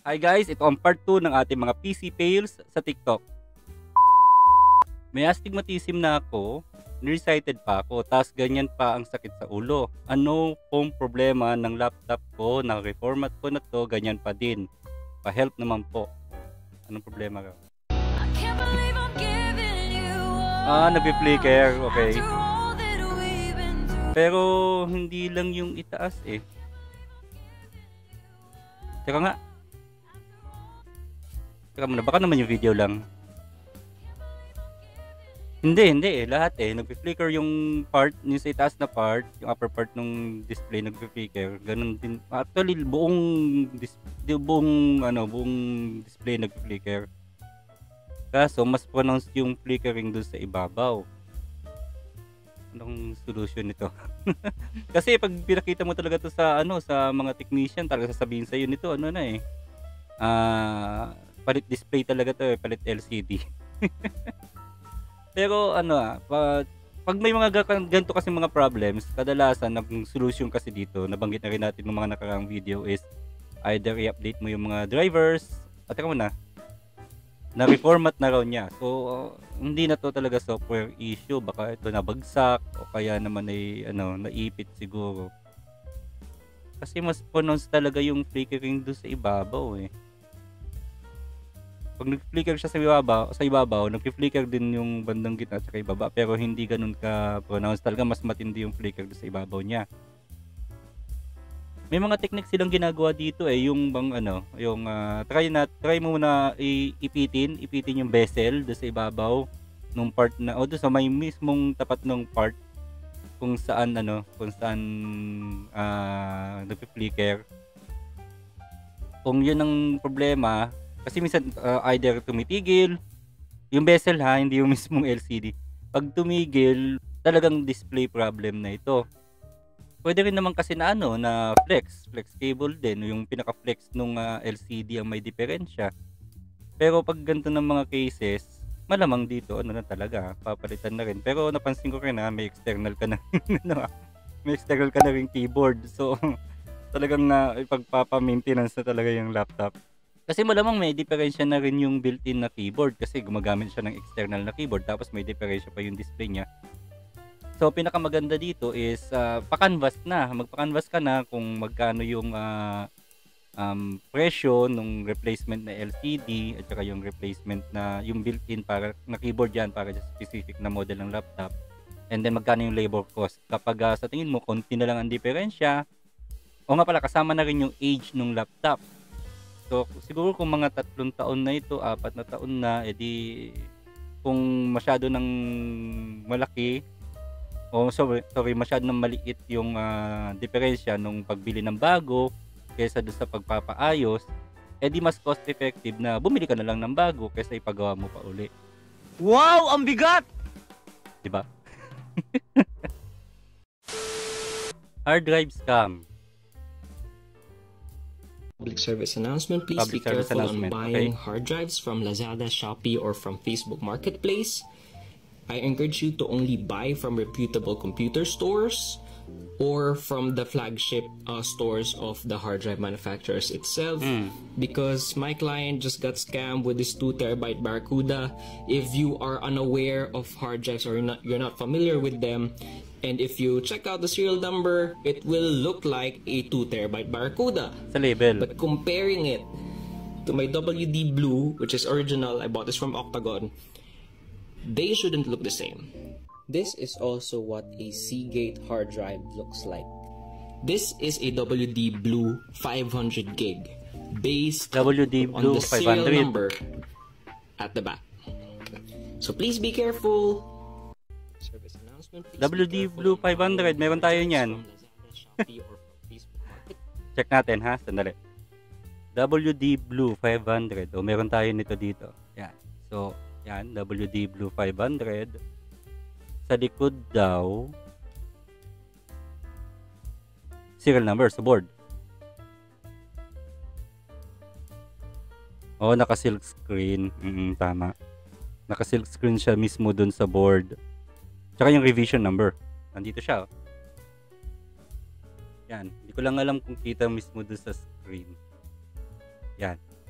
Hi guys, ito ang part 2 ng ating mga PC fails sa TikTok. May astigmatism na ako, nearsighted pa ako, tapos ganyan pa ang sakit sa ulo. Ano pong problema ng laptop ko, na-reformat ko na to, ganyan pa din. Pa-help naman po. Anong problema ka? Nag-flicker, okay. Pero hindi lang yung itaas eh. Teka nga. Teka muna, baka naman yung video lang. Hindi eh, lahat eh. Nag-flicker yung part, yung sa itaas na part, yung upper part ng display nag-flicker. Ganun din. Actually, buong display nag-flicker. Kaso, mas pronounced yung flickering dun sa ibabaw. Anong solution nito? Kasi pag pinakita mo talaga to sa sa mga technician, talaga sasabihin sa iyo nito palit display talaga to eh, palit LCD. Pero pag may mga ganito kasi mga problems, kadalasan ang solution kasi dito, nabanggit na rin natin ng mga nakaraang video, is either i-update mo yung mga drivers, at teka muna, na-reformat na raw niya. So, hindi na to talaga software issue. Baka ito nabagsak o kaya naman ay naipit siguro. Kasi mas pronounced talaga yung flickering doon sa ibabaw eh. Pag nag-flicker siya sa ibabaw, nag-flicker din yung bandang gitna at saka ibaba, pero hindi ganun ka pronounced. Talaga mas matindi yung flicker doon sa ibabaw niya. May mga techniques silang ginagawa dito eh, yung bang try mo muna ipitin yung bezel doon sa ibabaw nung part na doon sa may mismong tapat ng part kung saan nagfi-flicker. Kung yun ang problema, kasi minsan either tumitigil yung bezel hindi yung mismong LCD. Pag tumigil, talagang display problem na ito. Pwede rin naman kasi na flex cable din, yung pinaka-flex nung LCD ang may diferensya. Pero pag ganito ng mga cases, malamang dito na talaga, papalitan na rin. Pero napansin ko rin may external ka na may external ka na ring keyboard. So talagang ipagpapa-maintenance na talaga yung laptop. Kasi malamang may diferensya na rin yung built-in na keyboard kasi gumagamit siya ng external na keyboard, tapos may diferensya pa yung display niya. So pinakamaganda dito is pa-canvas na. Magpa-canvas ka na kung magkano yung presyo nung replacement na LCD at saka yung replacement na yung built-in para na keyboard yan para sa specific na model ng laptop. And then magkano yung labor cost. Kapag sa tingin mo konti na lang ang diferensya, o nga pala kasama na rin yung age ng laptop. So siguro kung mga 3 taon na ito, 4 na taon na, edi kung masyado nang malaki masyado nang maliit yung diferensya nung pagbili ng bago kaysa doon sa pagpapaayos, edi mas cost effective na bumili ka na lang ng bago kaysa ipagawa mo pa uli. Wow, ang bigat! Diba? Hard drive scam. Public service announcement. Please be careful on buying hard drives from Lazada, Shopee, or from Facebook Marketplace. I encourage you to only buy from reputable computer stores or from the flagship stores of the hard drive manufacturers itself, because my client just got scammed with this 2 terabyte Barracuda. If you are unaware of hard drives or you're not familiar with them, and if you check out the serial number, it will look like a 2 terabyte Barracuda. Sa label. But comparing it to my WD Blue, which is original, I bought this from Octagon, they shouldn't look the same. This is also what a Seagate hard drive looks like. This is a WD Blue 500 gig based WD on Blue the serial 500 number at the back. So please be careful. Service announcement. WD Blue 500, meron tayo niyan. Check natin sandali. WD Blue 500. Meron tayo nito dito. Yan. So, yan, WD Blue 500. Sa likod daw, serial number sa board. Naka-silk screen. Tama. Naka-silk screen siya mismo dun sa board. Tsaka yung revision number. Nandito siya. Yan. Hindi ko lang alam kung kita mismo dun sa screen. Yan.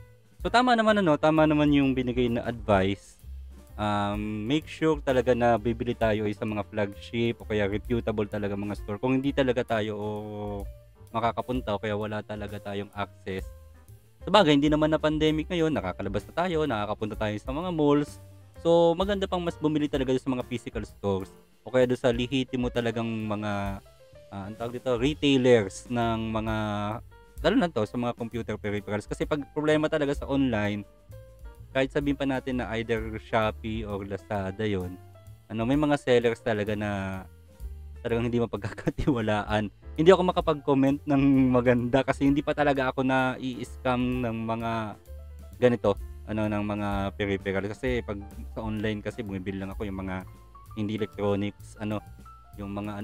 So tama naman yung binigay na advice. Make sure talaga na bibili tayo sa mga flagship o kaya reputable talaga mga store. Kung hindi talaga tayo makakapunta o kaya wala talaga tayong access. Sabagay, hindi naman na pandemic ngayon, nakakalabas na tayo, nakakapunta tayo sa mga malls. So maganda pang mas bumili talaga sa mga physical stores o kaya doon sa mo talagang mga ang tawag dito, retailers ng mga lalo na to sa mga computer peripherals. Kasi pag problema talaga sa online, kahit sabihin pa natin na either Shopee or Lazada yon, may mga sellers talaga na talagang hindi mapagkakatiwalaan. Hindi ako makapag-comment ng maganda kasi hindi pa talaga ako na i-scam ng mga ganito, ng mga peripherals. Kasi pag sa online kasi bumibili lang ako yung mga hindi electronics, yung mga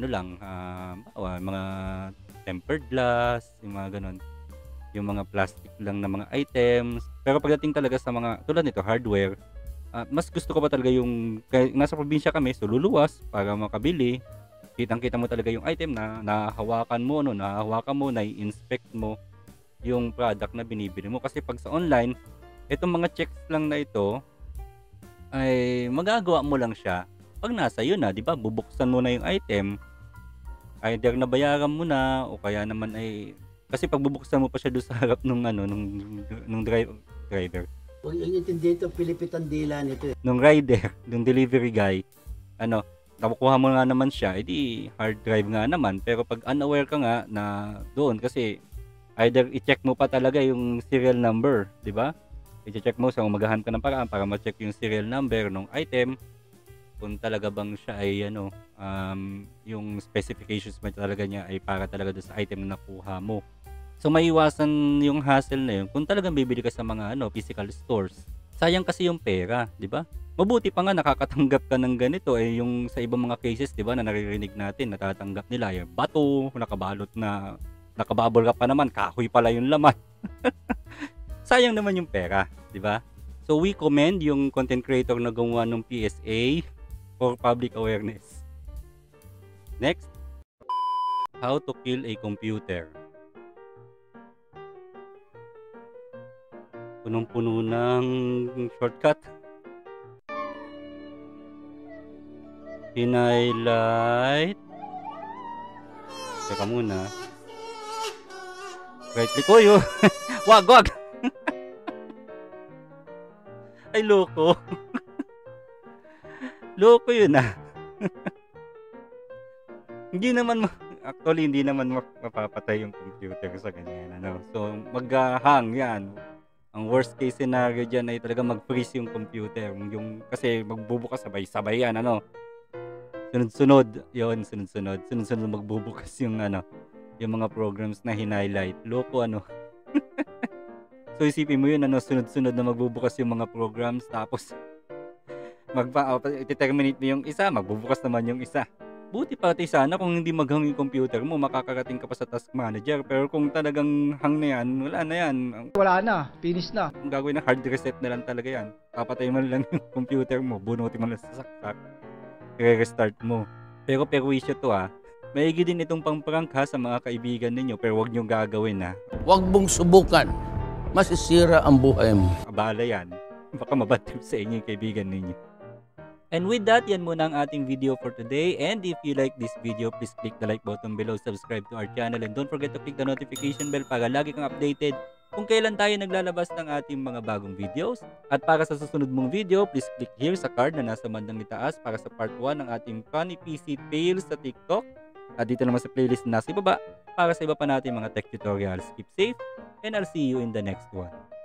mga tempered glass, yung mga ganon, yung mga plastic lang na mga items. Pero pagdating talaga sa mga tulad nito hardware, mas gusto ko pa talaga yung nasa probinsya kami, so luluwas para makabili. Kitang-kita mo talaga yung item na nahahawakan mo, na-inspect mo yung product na binibili mo. Kasi pag sa online, itong mga checks lang na ito ay magagawa mo lang siya pag nasa yun na, di ba? Bubuksan mo na yung item, either nabayaran mo na o kaya naman ay kasi pag bubuksan mo pa siya doon sa harap nung driver. Huwag yung intindi ito, Pilipitan dila nito. Nung rider, nung delivery guy, nakukuha mo nga naman siya, edi hard drive nga naman. Pero pag unaware ka nga na doon, kasi either i-check mo pa talaga yung serial number, di ba? I-check mo, so maghahanap ka ng paraan para ma-check yung serial number ng item. Kung talaga bang siya ay yung specifications mo talaga niya ay para talaga doon sa item na nakuha mo. So maiwasan yung hassle na yun kung talagang bibili ka sa mga physical stores. Sayang kasi yung pera, di ba? Mabuti pa nga nakakatanggap ka ng ganito yung sa ibang mga cases, di ba, na naririnig natin, natatanggap nila yung bato, nakabubble wrap pa naman, kahoy pala yung laman. Sayang naman yung pera, di ba? So we commend yung content creator na gumawa ng PSA for public awareness. Next, how to kill a computer. Punong-puno ng shortcut. Highlight. Teka muna. Right click ko yun. Wag. Ay, loko. Loko yun Hindi naman mapapatay yung computer sa ganyan. So, mag-hang yan. Ang worst case scenario dyan ay talaga mag-freeze yung computer. Kasi magbubukas sabay-sabay yan. Sunod-sunod. Sunod-sunod magbubukas yung mga programs na hinighlight. Loko So, isipin mo yun, sunod-sunod na magbubukas yung mga programs. Tapos, i-terminate mo yung isa, magbubukas naman yung isa. Buti pati sana kung hindi maghang yung computer mo, makakarating ka pa sa task manager. Pero kung talagang hang na yan, wala na yan. Wala na, finish na. Ang gagawin na hard reset na lang talaga yan. Papatay mo lang yung computer mo, bunutin mo lang sa saksak, i-restart mo. Pero perwisyo to maigi din itong pang-prank sa mga kaibigan ninyo, pero wag nyo gagawin Wag mong subukan, masisira ang buhay mo. Abala yan, baka mabad trip sa inyo yung kaibigan ninyo. And with that, yan muna ang ating video for today. And if you like this video, please click the like button below, subscribe to our channel, and don't forget to click the notification bell para lagi kang updated kung kailan tayo naglalabas ng ating mga bagong videos. At para sa susunod mong video, please click here sa card na nasa bandang itaas para sa part 1 ng ating funny PC fails sa TikTok. At dito naman sa playlist na nasa ibaba para sa iba pa natin mga tech tutorials. Keep safe, and I'll see you in the next one.